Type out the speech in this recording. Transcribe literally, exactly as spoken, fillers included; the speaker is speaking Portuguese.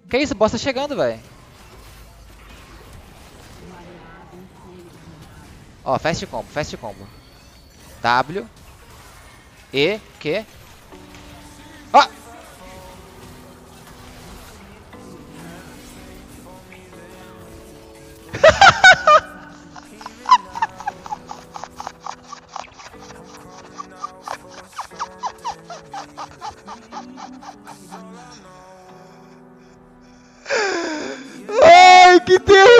Que isso, o boss tá chegando, velho. Ó, fast combo, fast combo. W. E. Q. Ó! Ai, que terror!